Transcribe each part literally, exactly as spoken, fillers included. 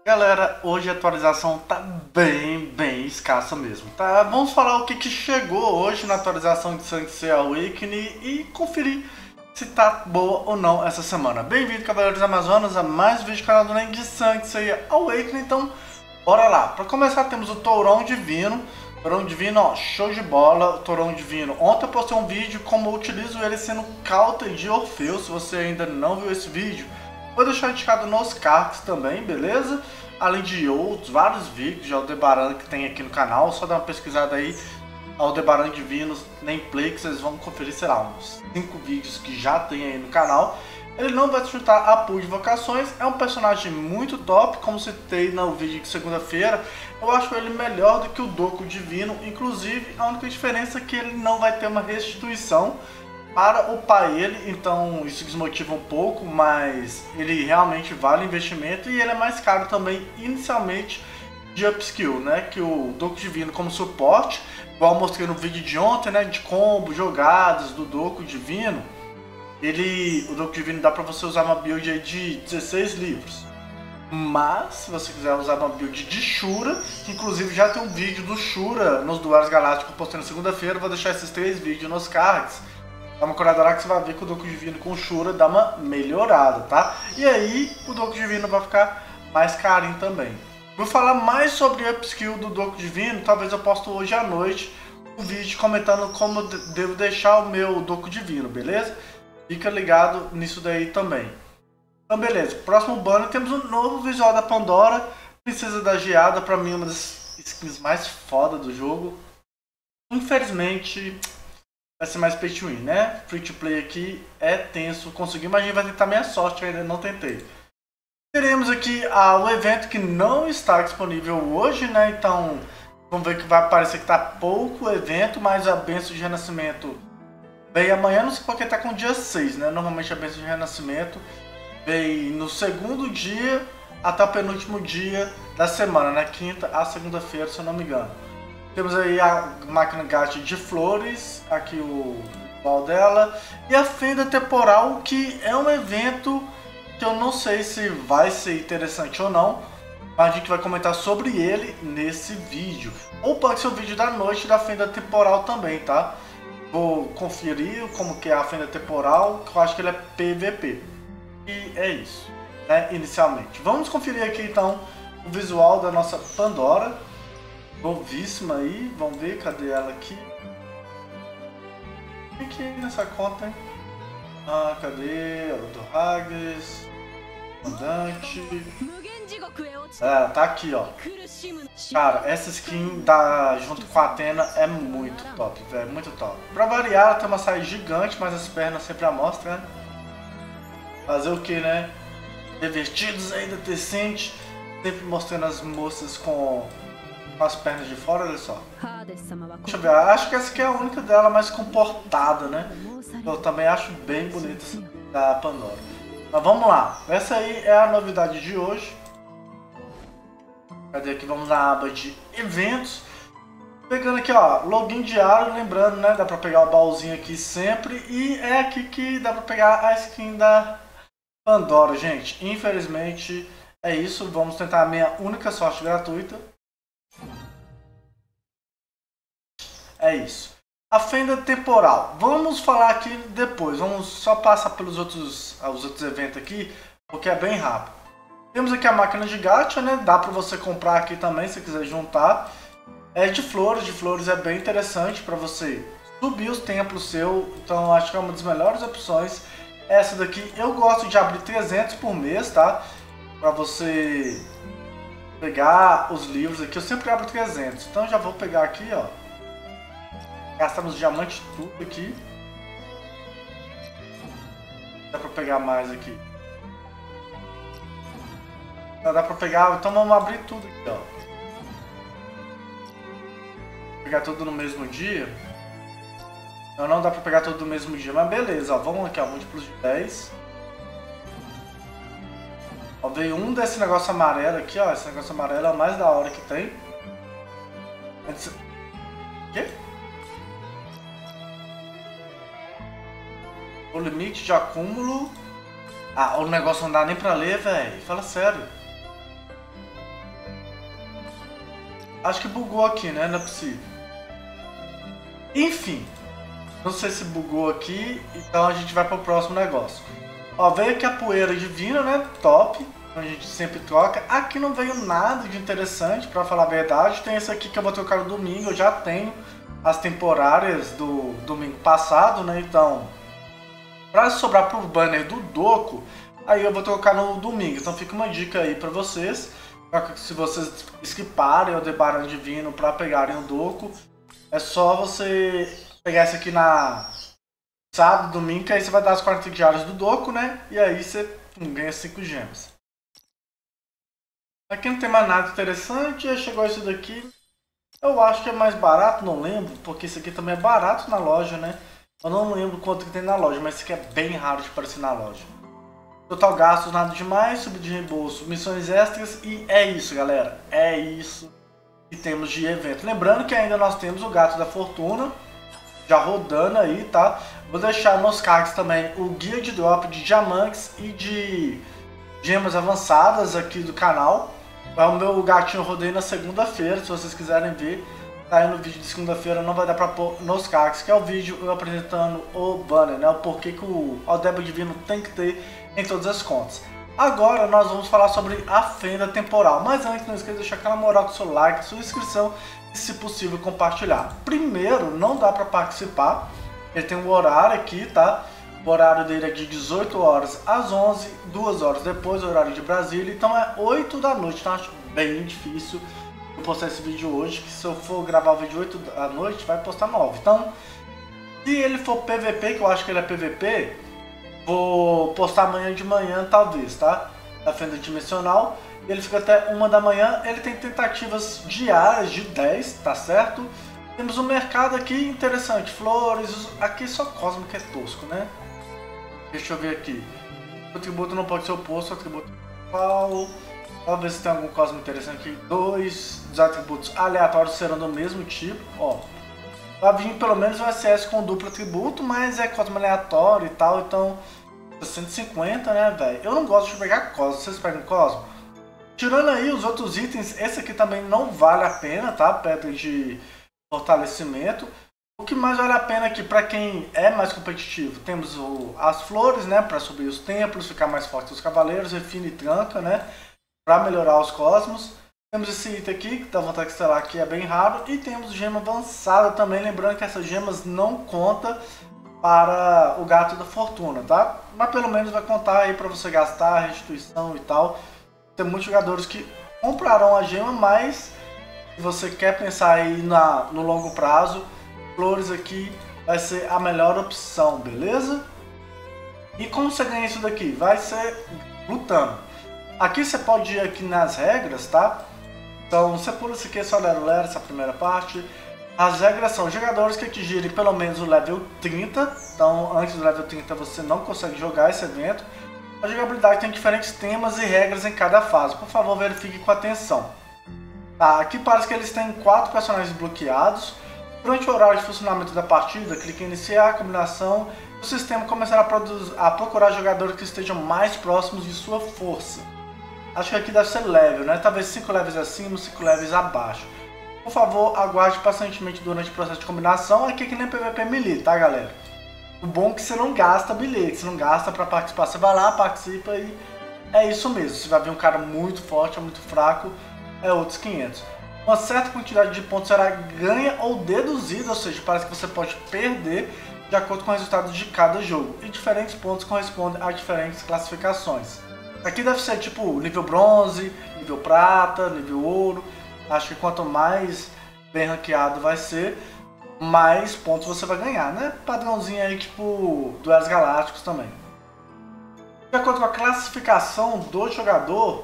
Galera, hoje a atualização tá bem, bem escassa mesmo, tá? Vamos falar o que, que chegou hoje na atualização de Sanctuary Awakening e conferir se tá boa ou não essa semana. Bem-vindo, Cavaleiros Amazonas, a mais um vídeo do canal do Nen de Sanctuary Awakening. Então, bora lá. Para começar, temos o Tourão Divino. Tourão Divino, ó, show de bola, Tourão Divino. Ontem eu postei um vídeo como eu utilizo ele sendo Counter de Orfeu. Se você ainda não viu esse vídeo, vou deixar indicado nos cards também, beleza? Além de outros, vários vídeos de Aldebaran que tem aqui no canal. Só dá uma pesquisada aí, Aldebaran Divinos Nameplay, que vocês vão conferir, sei lá, uns cinco vídeos que já tem aí no canal. Ele não vai se juntar a pool de vocações, é um personagem muito top, como citei no vídeo de segunda-feira. Eu acho ele melhor do que o Doku Divino, inclusive a única diferença é que ele não vai ter uma restituição para upar ele, então isso desmotiva um pouco, mas ele realmente vale o investimento e ele é mais caro também inicialmente de upskill, né? Que o Doku Divino como suporte, igual eu mostrei no vídeo de ontem, né? De combo, jogadas do Doku Divino, ele, o Doku Divino dá para você usar uma build aí de dezesseis livros. Mas, se você quiser usar uma build de Shura, que inclusive já tem um vídeo do Shura nos Duelos Galácticos que eu postei na segunda-feira, vou deixar esses três vídeos nos cards. Dá uma colhada lá que você vai ver que o Doku Divino com Shura dá uma melhorada, tá? E aí o Doku Divino vai ficar mais carinho também. Vou falar mais sobre o upskill do Doku Divino, talvez eu posto hoje à noite um vídeo comentando como eu devo deixar o meu Doku Divino, beleza? Fica ligado nisso daí também. Então beleza, próximo banner temos um novo visual da Pandora, Princesa da Geada, pra mim uma das skins mais foda do jogo. Infelizmente vai ser mais pay to win, né? Free to play aqui é tenso conseguir, mas a gente vai tentar minha sorte, ainda não tentei. Teremos aqui ah, o evento que não está disponível hoje, né? Então vamos ver que vai parecer que tá pouco o evento, mas a Bênção de Renascimento veio amanhã, não sei porque tá com dia seis, né? Normalmente a Bênção de Renascimento veio no segundo dia até o penúltimo dia da semana, né? Quinta a segunda-feira, se eu não me engano. Temos aí a máquina gacha de flores, aqui o visual dela, e a fenda temporal, que é um evento que eu não sei se vai ser interessante ou não, mas a gente vai comentar sobre ele nesse vídeo. Ou pode ser o vídeo da noite da fenda temporal também, tá? Vou conferir como que é a fenda temporal, que eu acho que ele é P V P. E é isso, né, inicialmente. Vamos conferir aqui então o visual da nossa Pandora. Novíssima aí, vamos ver, cadê ela aqui? Aqui nessa conta, hein? Ah, cadê? O do Hages, Andante. É, tá aqui, ó. Cara, essa skin da, junto com a Athena é muito top, velho, muito top. Pra variar, ela tem uma saia gigante, mas as pernas sempre à mostra, né? Fazer o que, né? Revestidos ainda decente, sempre mostrando as moças com as pernas de fora, olha só. Deixa eu ver, acho que essa aqui é a única dela mais comportada, né? Eu também acho bem bonita essa da Pandora. Mas vamos lá, essa aí é a novidade de hoje. Cadê aqui? Vamos na aba de eventos. Pegando aqui, ó, login diário, lembrando, né? Dá pra pegar o baúzinho aqui sempre. E é aqui que dá pra pegar a skin da Pandora, gente. Infelizmente é isso, vamos tentar a minha única sorte gratuita. É isso. A fenda temporal. Vamos falar aqui depois. Vamos só passar pelos outros, os outros eventos aqui, porque é bem rápido. Temos aqui a máquina de gacha, né? Dá para você comprar aqui também, se quiser juntar. É de flores. De flores é bem interessante para você subir os templos seu. Então acho que é uma das melhores opções. Essa daqui eu gosto de abrir trezentos por mês, tá? Para você pegar os livros aqui. Eu sempre abro trezentos. Então já vou pegar aqui, ó. Gastar nos diamantes tudo aqui. Dá pra pegar mais aqui. Não dá pra pegar, então vamos abrir tudo aqui, ó. Pegar tudo no mesmo dia. Não, não dá pra pegar tudo no mesmo dia, mas beleza, ó. Vamos aqui, ó, múltiplos de dez. Ó, veio um desse negócio amarelo aqui, ó. Esse negócio amarelo é o mais da hora que tem. Esse... Quê? O limite de acúmulo. Ah, o negócio não dá nem pra ler, velho. Fala sério. Acho que bugou aqui, né? Não é possível. Enfim. Não sei se bugou aqui. Então a gente vai para o próximo negócio. Ó, veio aqui a poeira divina, né? Top. A gente sempre troca. Aqui não veio nada de interessante, para falar a verdade. Tem esse aqui que eu vou trocar no domingo. Eu já tenho as temporárias do domingo passado, né? Então, para sobrar pro banner do Doco, aí eu vou trocar no domingo. Então fica uma dica aí para vocês. Se vocês skiparem o Debarão Divino para pegarem o Doco, é só você pegar esse aqui na sábado, domingo, que aí você vai dar as quarenta diárias do Doco, né? E aí você hum, ganha cinco gemas. Aqui não tem mais nada interessante, aí chegou esse daqui. Eu acho que é mais barato, não lembro, porque esse aqui também é barato na loja, né? Eu não lembro quanto que tem na loja, mas esse aqui é bem raro de aparecer na loja. Total gastos, nada demais, subida de reembolso, missões extras e é isso, galera. É isso que temos de evento. Lembrando que ainda nós temos o Gato da Fortuna já rodando aí, tá? Vou deixar nos cards também o guia de drop de diamantes e de gemas avançadas aqui do canal. É o meu gatinho rodei na segunda-feira, se vocês quiserem ver. Tá aí no vídeo de segunda-feira, não vai dar pra pôr nos cards, que é o vídeo eu apresentando o banner, né? O porquê que o Aldebo Divino tem que ter em todas as contas. Agora nós vamos falar sobre a fenda temporal. Mas antes, não esqueça de deixar aquela moral com seu like, sua inscrição e, se possível, compartilhar. Primeiro, não dá pra participar. Ele tem um horário aqui, tá? O horário dele é de dezoito horas às onze, duas horas depois, o horário de Brasília. Então é oito da noite, então acho bem difícil eu postar esse vídeo hoje, que se eu for gravar o vídeo oito da noite, vai postar nove. Então, se ele for P V P, que eu acho que ele é P V P, vou postar amanhã de manhã, talvez, tá? Da fenda dimensional. Ele fica até uma da manhã. Ele tem tentativas diárias de dez, tá certo? Temos um mercado aqui interessante. Flores, aqui só Cosmo que é tosco, né? Deixa eu ver aqui. O atributo não pode ser oposto ao atributo principal. Talvez se tem algum Cosmo interessante aqui. Dois dos atributos aleatórios serão do mesmo tipo. Ó, vai vir pelo menos um S S com duplo atributo, mas é Cosmo aleatório e tal. Então, cento e cinquenta, né, velho? Eu não gosto de pegar Cosmo. Vocês pegam Cosmo? Tirando aí os outros itens, esse aqui também não vale a pena, tá? Pedra de fortalecimento. O que mais vale a pena aqui para quem é mais competitivo? Temos o, as flores, né? Para subir os templos, ficar mais forte os cavaleiros, refina e tranca, né? Para melhorar os cosmos. Temos esse item aqui, que da vontade estelar, que é bem raro. E temos gema avançada também, lembrando que essas gemas não contam para o gato da fortuna, tá? Mas pelo menos vai contar aí para você gastar, restituição e tal. Tem muitos jogadores que comprarão a gema, mas se você quer pensar aí na, no longo prazo, flores aqui vai ser a melhor opção, beleza? E como você ganha isso daqui? Vai ser lutando. Aqui você pode ir aqui nas regras, tá? Então você pula isso aqui, é só lero lero, essa primeira parte. As regras são jogadores que atingirem pelo menos o level trinta. Então antes do level trinta você não consegue jogar esse evento. A jogabilidade tem diferentes temas e regras em cada fase. Por favor, verifique com atenção. Tá, aqui parece que eles têm quatro personagens bloqueados. Durante o horário de funcionamento da partida, clique em iniciar a combinação. O sistema começará a, produzir, a procurar jogadores que estejam mais próximos de sua força. Acho que aqui deve ser level, né? Talvez cinco levels acima, cinco levels abaixo. Por favor, aguarde pacientemente durante o processo de combinação. Aqui é que nem P V P Melee, tá, galera? O bom é que você não gasta bilhete, você não gasta para participar. Você vai lá, participa e é isso mesmo. Se vai ver um cara muito forte ou muito fraco, é outros quinhentos. Uma certa quantidade de pontos será ganha ou deduzida, ou seja, parece que você pode perder de acordo com o resultado de cada jogo. E diferentes pontos correspondem a diferentes classificações. Aqui deve ser tipo nível bronze, nível prata, nível ouro. Acho que quanto mais bem ranqueado vai ser, mais pontos você vai ganhar, né? Padrãozinho aí tipo duelos galácticos também. De acordo com a classificação do jogador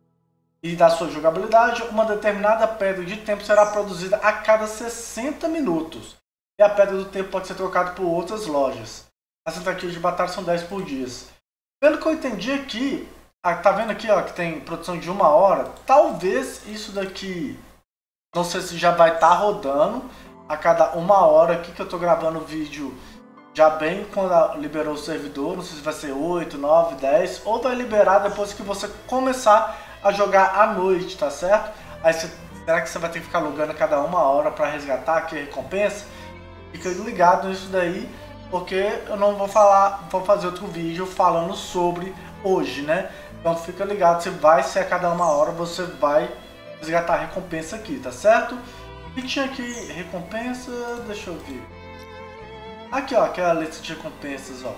e da sua jogabilidade, uma determinada pedra de tempo será produzida a cada sessenta minutos. E a pedra do tempo pode ser trocada por outras lojas. As tentativas de batalha são dez por dia. Pelo que eu entendi aqui, tá vendo aqui ó, que tem produção de uma hora? Talvez isso daqui, não sei se já vai estar tá rodando a cada uma hora aqui que eu tô gravando o vídeo, já bem quando liberou o servidor, não sei se vai ser oito, nove, dez, ou vai liberar depois que você começar a jogar à noite, tá certo? Aí você Será que você vai ter que ficar alugando a cada uma hora para resgatar aqui a recompensa? Fica ligado nisso daí, porque eu não vou falar, vou fazer outro vídeo falando sobre hoje, né? Então fica ligado, se vai ser a cada uma hora, você vai resgatar a recompensa aqui, tá certo? E tinha aqui recompensa, deixa eu ver. Aqui, ó, aquela lista de recompensas, ó.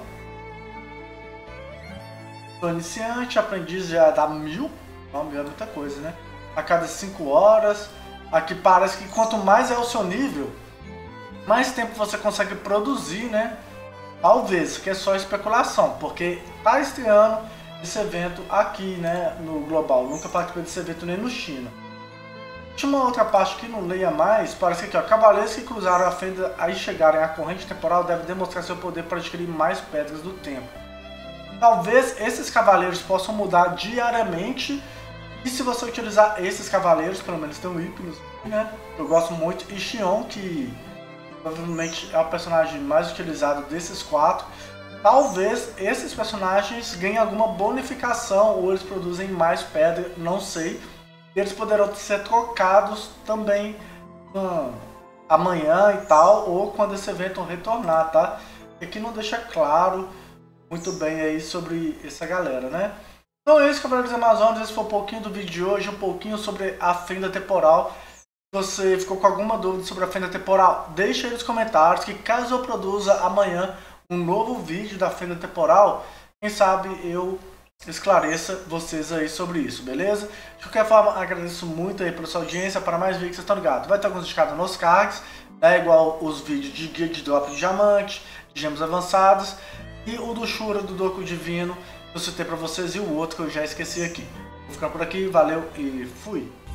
Sou iniciante, aprendiz já dá mil. Não, mil é muita coisa, né? A cada cinco horas. Aqui parece que quanto mais é o seu nível, mais tempo você consegue produzir, né? Talvez, que é só especulação, porque tá estreando esse evento aqui, né, no global. Nunca participei desse evento nem no China. Tinha uma outra parte que não leia mais, parece que aqui, ó, cavaleiros que cruzaram a fenda aí chegarem à corrente temporal devem demonstrar seu poder para adquirir mais pedras do tempo. Talvez esses cavaleiros possam mudar diariamente, e se você utilizar esses cavaleiros, pelo menos tem o Hypnos, né, eu gosto muito, e Xion, que provavelmente é o personagem mais utilizado desses quatro, talvez esses personagens ganhem alguma bonificação, ou eles produzem mais pedra, não sei. Eles poderão ser trocados também hum, amanhã e tal, ou quando esse evento retornar, tá? Aqui não deixa claro muito bem aí sobre essa galera, né? Então é isso, Cavaleiros Amazonas, esse foi um pouquinho do vídeo de hoje, um pouquinho sobre a fenda temporal. Se você ficou com alguma dúvida sobre a fenda temporal, deixa aí nos comentários, que caso eu produza amanhã um novo vídeo da fenda temporal, quem sabe eu esclareça vocês aí sobre isso, beleza? De qualquer forma, agradeço muito aí pela sua audiência. Para mais vídeos, vocês estão ligados, vai ter alguns indicados nos cards, né, igual os vídeos de guia de drop de diamante, de gemas avançadas, e o do Shura, do Doku Divino, que eu citei para vocês, e o outro que eu já esqueci aqui. Vou ficar por aqui, valeu e fui!